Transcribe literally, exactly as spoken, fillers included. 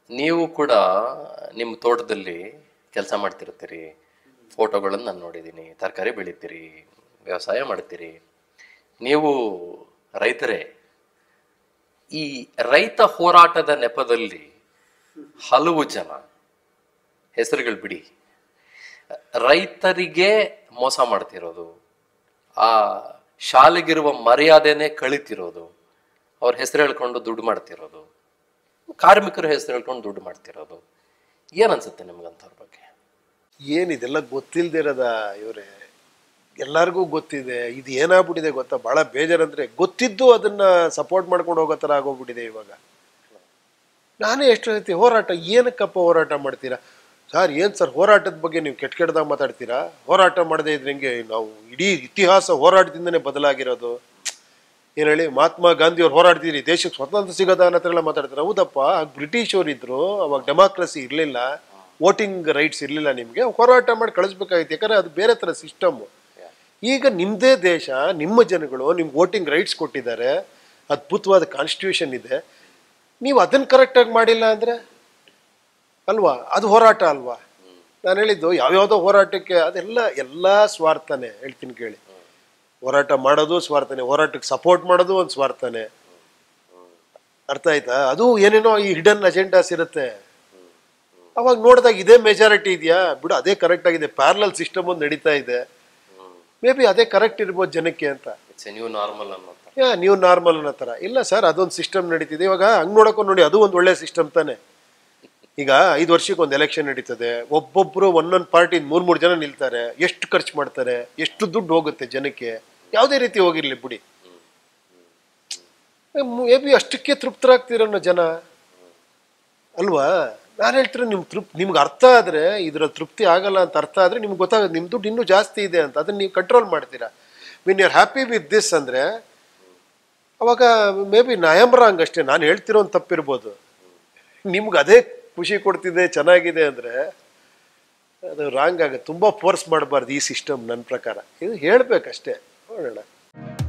ನೀವು ಕೂಡ ನಿಮ್ಮ ತೋಟದಲ್ಲಿ ಕೆಲಸ ಮಾಡ್ತಿರ್ತೀರಿ, ಫೋಟೋಗಳನ್ನು ನಾನು ನೋಡಿದ್ದೀನಿ, ತರಕಾರಿ ಬೆಳಿತೀರಿ, ವ್ಯವಸಾಯ ಮಾಡ್ತೀರಿ, ನೀವು ರೈತರೇ. ಈ ರೈತ ಹೋರಾಟದ ನೆಪದಲ್ಲಿ ಹಲವು ಜನ, ಹೆಸರುಗಳು ಬಿಡಿ, ರೈತರಿಗೆ ಮೋಸ ಮಾಡ್ತಿರೋದು, ಆ ಶಾಲೆಗಿರುವ ಮರ್ಯಾದೆನೇ ಕಳಿತಿರೋದು, ಅವ್ರ ಹೆಸರು ಹೇಳ್ಕೊಂಡು ದುಡ್ಡು ಮಾಡ್ತಿರೋದು, ಕಾರ್ಮಿಕರ ಹೆಸರು ಹೇಳ್ಕೊಂಡು ದುಡ್ಡು ಮಾಡ್ತಿರೋದು, ಏನನ್ಸುತ್ತೆ ನಿಮ್ಗಂಥವ್ರ ಬಗ್ಗೆ? ಏನಿದೆಲ್ಲ ಗೊತ್ತಿಲ್ಲದೆ ಇರೋದ ಇವರೇ? ಎಲ್ಲರಿಗೂ ಗೊತ್ತಿದೆ. ಇದು ಏನಾಗ್ಬಿಟ್ಟಿದೆ ಗೊತ್ತಾ, ಭಾಳ ಬೇಜಾರಂದ್ರೆ ಗೊತ್ತಿದ್ದು ಅದನ್ನ ಸಪೋರ್ಟ್ ಮಾಡ್ಕೊಂಡು ಹೋಗೋ ಥರ ಆಗೋಗ್ಬಿಟ್ಟಿದೆ ಇವಾಗ. ನಾನೇ ಎಷ್ಟು ಹೇಳ್ತಿ ಹೋರಾಟ ಏನಕ್ಕಪ್ಪ ಹೋರಾಟ ಮಾಡ್ತೀರಾ ಸರ್? ಏನು ಸರ್ ಹೋರಾಟದ ಬಗ್ಗೆ ನೀವು ಕೆಟ್ಟ ಕೆಟ್ಟದಾಗ ಮಾತಾಡ್ತೀರಾ? ಹೋರಾಟ ಮಾಡದೇ ಇದ್ರೆ ಹೆಂಗೆ? ನಾವು ಇಡೀ ಇತಿಹಾಸ ಹೋರಾಟದಿಂದನೇ ಬದಲಾಗಿರೋದು. ಏನು ಹೇಳಿ, ಮಹಾತ್ಮ ಗಾಂಧಿ ಅವ್ರು ಹೋರಾಡ್ತಿದ್ರಿ ದೇಶಕ್ಕೆ ಸ್ವತಂತ್ರ ಸಿಗೋದ ಅನ್ನೋ ಥರ ಎಲ್ಲ ಮಾತಾಡ್ತಾರೆ. ಹೌದಪ್ಪ, ಬ್ರಿಟಿಷವ್ರು ಇದ್ರು, ಅವಾಗ ಡೆಮಾಕ್ರಸಿ ಇರಲಿಲ್ಲ, ವೋಟಿಂಗ್ ರೈಟ್ಸ್ ಇರಲಿಲ್ಲ, ನಿಮಗೆ ಹೋರಾಟ ಮಾಡಿ ಕಳಿಸ್ಬೇಕಾಗಿತ್ತು. ಯಾಕಂದರೆ ಅದು ಬೇರೆ ಥರ ಸಿಸ್ಟಮ್ಮು. ಈಗ ನಿಮ್ಮದೇ ದೇಶ, ನಿಮ್ಮ ಜನಗಳು ನಿಮ್ಗೆ ವೋಟಿಂಗ್ ರೈಟ್ಸ್ ಕೊಟ್ಟಿದ್ದಾರೆ, ಅದ್ಭುತವಾದ ಕಾನ್ಸ್ಟಿಟ್ಯೂಷನ್ ಇದೆ, ನೀವು ಅದನ್ನು ಕರೆಕ್ಟಾಗಿ ಮಾಡಿಲ್ಲ ಅಂದರೆ ಅಲ್ವಾ ಅದು ಹೋರಾಟ ಅಲ್ವಾ? ನಾನು ಹೇಳಿದ್ದು ಯಾವ್ಯಾವುದೋ ಹೋರಾಟಕ್ಕೆ ಅದೆಲ್ಲ ಎಲ್ಲ ಸ್ವಾರ್ಥನೇ. ಹೇಳ್ತೀನಿ ಕೇಳಿ, ಹೋರಾಟ ಮಾಡೋದು ಸ್ವಾರ್ಥನೇ, ಹೋರಾಟಕ್ಕೆ ಸಪೋರ್ಟ್ ಮಾಡೋದು ಒಂದು ಸ್ವಾರ್ಥನೇ. ಅರ್ಥ ಆಯ್ತಾ? ಅದು ಏನೇನೋ ಈ ಹಿಡನ್ ಅಜೆಂಡಾಸ್ ಇರುತ್ತೆ. ಅವಾಗ ನೋಡಿದಾಗ ಇದೇ ಮೆಜಾರಿಟಿ ಇದೆಯಾ ಬಿಡು, ಅದೇ ಕರೆಕ್ಟ್ ಆಗಿದೆ, ಪ್ಯಾರಲಲ್ ಸಿಸ್ಟಮ್ ಒಂದು ನಡೀತಾ ಇದೆ, ಮೇ ಬಿ ಅದೇ ಕರೆಕ್ಟ್ ಇರ್ಬೋದು ಜನಕ್ಕೆ ಅಂತ. ನ್ಯೂ ನಾರ್ಮಲ್ ಅನ್ನೋ ಯಾ ನ್ಯೂ ನಾರ್ಮಲ್ ಅನ್ನೋ ಥರ. ಇಲ್ಲ ಸರ್, ಅದೊಂದು ಸಿಸ್ಟಮ್ ನಡೀತಿದೆ ಇವಾಗ. ಹಂಗೆ ನೋಡೋಕೆ ನೋಡಿ, ಅದು ಒಂದು ಒಳ್ಳೆ ಸಿಸ್ಟಮ್ ತಾನೆ. ಈಗ ಐದು ವರ್ಷಕ್ಕೆ ಒಂದು ಎಲೆಕ್ಷನ್ ನಡೀತದೆ, ಒಬ್ಬೊಬ್ಬರು ಒಂದೊಂದು ಪಾರ್ಟಿ ಮೂರು ಮೂರು ಜನ ನಿಲ್ತಾರೆ, ಎಷ್ಟು ಖರ್ಚು ಮಾಡ್ತಾರೆ, ಎಷ್ಟು ದುಡ್ಡು ಹೋಗುತ್ತೆ ಜನಕ್ಕೆ, ಯಾವುದೇ ರೀತಿ ಹೋಗಿರ್ಲಿ ಬಿಡಿ, ಮೇ ಬಿ ಅಷ್ಟಕ್ಕೆ ತೃಪ್ತರಾಗ್ತಿರೋ ಜನ ಅಲ್ವಾ? ನಾನು ಹೇಳ್ತಿರೋ ನಿಮ್ಗೆ ತೃಪ್ ನಿಮ್ಗೆ ಅರ್ಥ ಆದರೆ, ಇದರ ತೃಪ್ತಿ ಆಗಲ್ಲ ಅಂತ ಅರ್ಥ ಆದರೆ ನಿಮ್ಗೆ ಗೊತ್ತಾಗುತ್ತೆ ನಿಮ್ಮ ದುಡ್ಡು ಇನ್ನೂ ಜಾಸ್ತಿ ಇದೆ ಅಂತ. ಅದನ್ನು ನೀವು ಕಂಟ್ರೋಲ್ ಮಾಡ್ತೀರಾ. When you are happy with this ಅಂದರೆ ಅವಾಗ may be I am wrong ಅಷ್ಟೇ. ನಾನು ಹೇಳ್ತಿರೋ ಒಂದು ತಪ್ಪಿರ್ಬೋದು, ನಿಮ್ಗೆ ಅದೇ ಖುಷಿ ಕೊಡ್ತಿದೆ, ಚೆನ್ನಾಗಿದೆ ಅಂದರೆ ಅದು ರಾಂಗ್ ಆಗುತ್ತೆ. ತುಂಬ ಫೋರ್ಸ್ ಮಾಡಬಾರ್ದು ಈ ಸಿಸ್ಟಮ್ ನನ್ನ ಪ್ರಕಾರ. ಇದು ಹೇಳಬೇಕಷ್ಟೇ. ನೋಡೋಣ.